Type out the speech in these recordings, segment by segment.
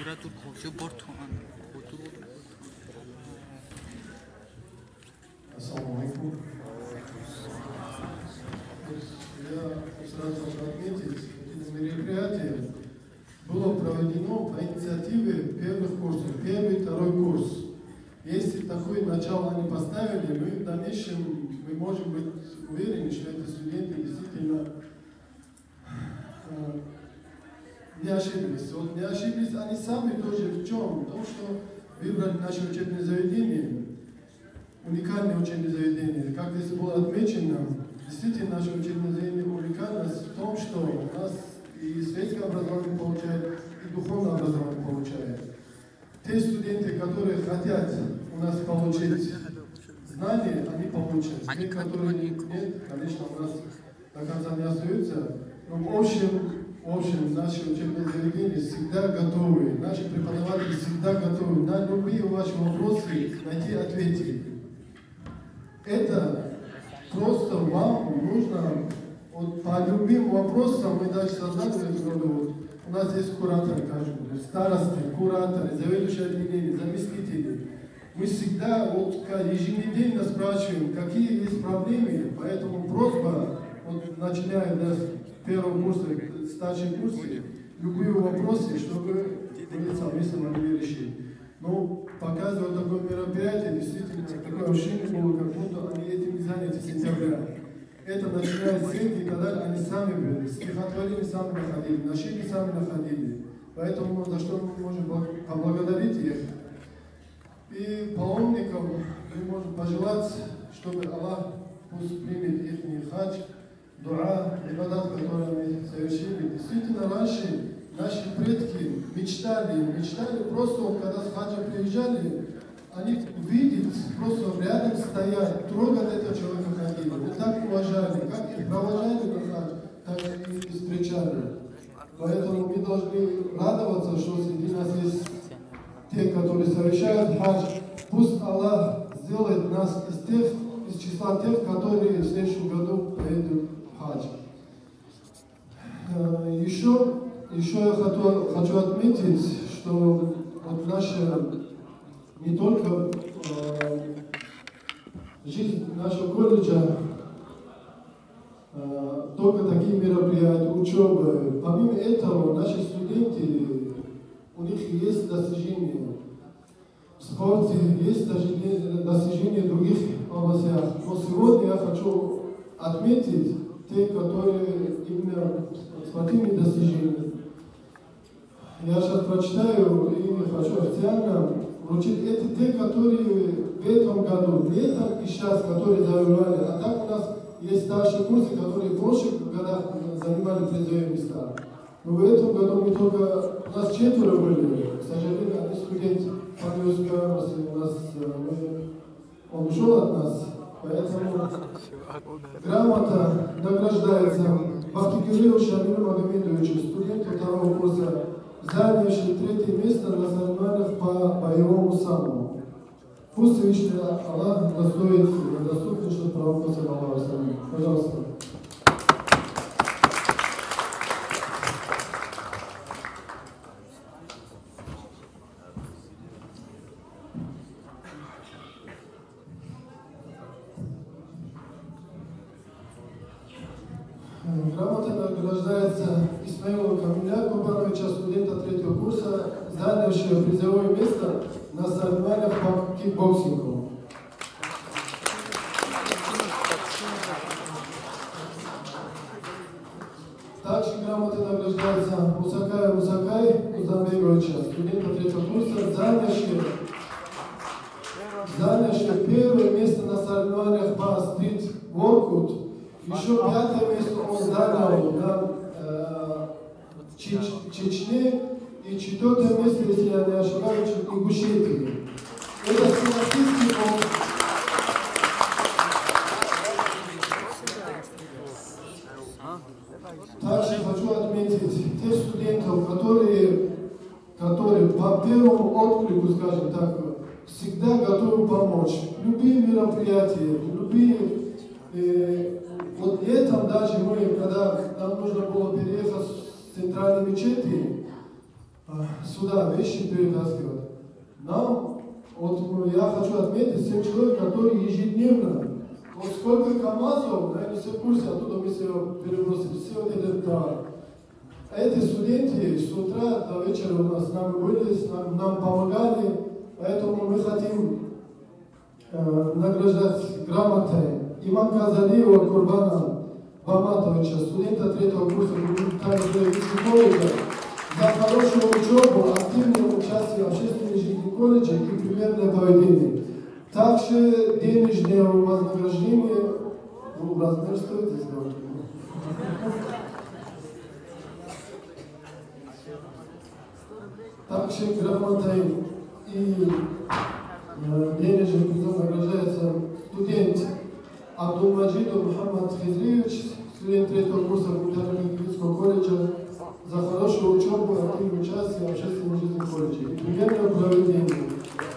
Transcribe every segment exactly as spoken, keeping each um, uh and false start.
Ассаламу алейкум. Я сразу хочу отметить, это мероприятие было проведено по инициативе первых курсов, первый и второй курс. Если такое начало они поставили, мы в дальнейшем мы можем быть уверены, что эти студенты действительно э, не ошиблись. Вот не ошиблись они сами тоже в чем? В том, что выбрали наше учебное заведение, уникальное учебное заведение. Как здесь было отмечено, действительно наше учебное заведение уникальность в том, что у нас и светское образование получает, и духовное образование получает. Те студенты, которые хотят у нас получить знания, они получат. Те, которые нет, конечно, у нас до конца не остаются. Но в общем, в общем, наши учебные заведения всегда готовы. Наши преподаватели всегда готовы на любые ваши вопросы найти ответы. Это просто вам нужно, вот по любым вопросам мы даже создали, вот, у нас есть кураторы, каждый, старосты, кураторы, заведующие отделения, заместители. Мы всегда вот, еженедельно спрашиваем, какие есть проблемы, поэтому просьба, вот, начиная да, с первого курса, старшей курсы, любые вопросы, чтобы мы совместно могли решить. Но показывая такое мероприятие, действительно, такое ощущение было, как будто они этим заняты с сентября. Это начиная с Индии, когда они сами были, стихотворения сами находили, нашивки сами находили. Поэтому за что мы можем поблагодарить их. И паломникам мы можем пожелать, чтобы Аллах пусть примет их хадж, дуа, ибадат, которые они совершили. Действительно, раньше наши предки мечтали, мечтали просто, когда с хаджа приезжали, они видят, просто рядом стоят, трогать этого человека ходили. Вот так уважали, как их провожали на хадж, так и встречали. Поэтому мы должны радоваться, что среди нас есть те, которые совершают хадж. Пусть Аллах сделает нас из тех, из числа тех, которые в следующем году поедут в хадж. Еще, еще я хочу, хочу отметить, что вот наша, не только э, жизнь нашего колледжа, э, только такие мероприятия, учеба. Помимо этого, наши студенты, у них есть достижения в спорте, есть достижения в других областях. Но сегодня я хочу отметить те, которые именно спортивные достижения. Я сейчас прочитаю и хочу официально вручить эти те, которые в этом году, в этом и сейчас, которые завоевали. А так у нас есть старшие курсы, которые в прошлых годах занимали призовые места. Но в этом году мы только, у нас четверо были, к сожалению, один студент по неуспеваемости у нас, мы, он ушел от нас, поэтому грамота награждается Бахтигюрееву Шамилу Магомедовичу, студенту второго курса, занявший третье место на соревнованиях по боевому самбо. Пусть Всевышний Аллах достоит доступный, что пророк саллаллаху алейхи ва саллям. Пожалуйста. Грамота награждается Исмаилова Камиля Кубановича, студента третьего курса, занявшего призовое место на соревнованиях по кикбоксингу. Также грамота награждается Мусакай Мусакай Узамбеговича, студента третьего курса, занявшего, занявшего первое место на соревнованиях по стрит-воркаут. Еще пятое место он занял на э, Чеч, Чечне и четвертое место, если я не ошибаюсь, в Ингушетии. Это статистика. Также хочу отметить тех студентов, которые, которые по первому отклику, скажем так, всегда готовы помочь. Любые мероприятия, любые... Э, Вот летом даже мы, когда нам нужно было переехать с центральной мечети, э, сюда вещи перетаскивать. Нам, вот я хочу отметить семь человек, которые ежедневно, вот сколько КАМАЗов, наверное, все в курсе, оттуда мы все перебросили, все вот это товар. Эти студенты с утра до вечера у нас с нами были, нам, нам помогали, поэтому мы хотим э, награждать грамотой Иманка Залиева Курбана Баматовича, студента третьего курса гуманитарно-педагогического колледжа, за хорошую учебу, активное участие в общественной жизни колледжа и примерное поведение. Также денежное вознаграждение, ну, размер стоит здесь говорить. Также грамотой и э, денежным призом награждается студент Абдулмаджидов Мухаммад Хизриевич, студент третьего курса гуманитарно-педагогического колледжа, за хорошую учебу, активное участие в общественной жизни колледжа и примерное проведение.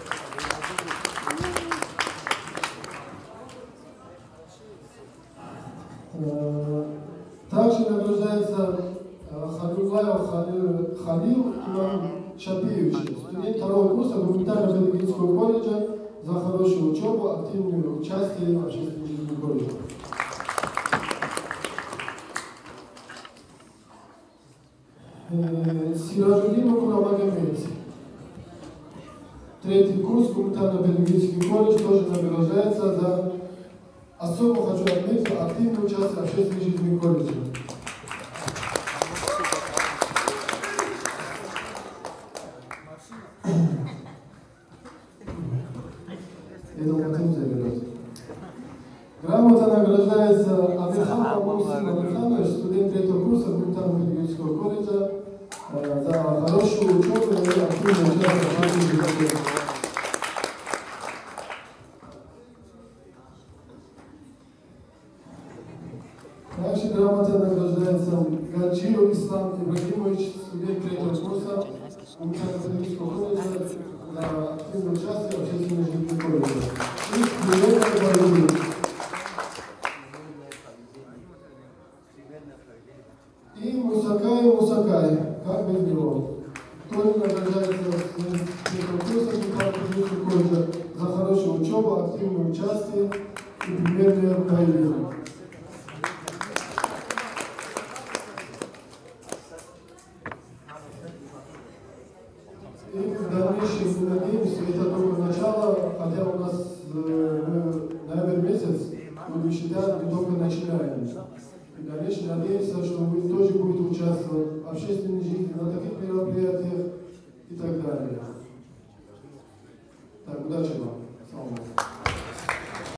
Также награждается Халилаев Халил Иван Шапиевич, студент второго курса гуманитарно-педагогического колледжа, за хорошую учебу, активное участие в общественной жизни колледжа. Сиражудин Курамагомед, третий курс гуманитарно-педагогический колледж, тоже награждается за особо хочу отметить активное участие в общественной жизни колледжа. Я думаю, ты заберешь. Грамота награждается Абирхан Абусин Абирханович, студент третьего курса гуманитарно-педагогического колледжа, за хорошую учебу и активное участие в общественной жизни колледжа. Также грамота награждается Гаджиев Ислам Ибрагимович, студент третьего курса гуманитарно-педагогического колледжа, за активное участие в общественной жизни колледжа. И Мусакай Мусакай, как без него, тоже награждается с третьего курса гуманитарно-педагогического колледжа за хорошую учебу, активное участие и примерное поведение. И в дальнейшем мы надеемся, это только начало, хотя у нас э, ноябрь месяц, будем считать, мы только начинаем. И в дальнейшем надеемся, что вы тоже будете участвовать в общественной жизни, на таких мероприятиях и так далее. Так, удачи вам.